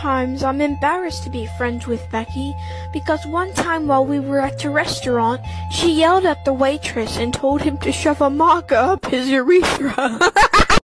sometimes I'm embarrassed to be friends with Becky because one time while we were at the restaurant, she yelled at the waitress and told him to shove a maca up his urethra.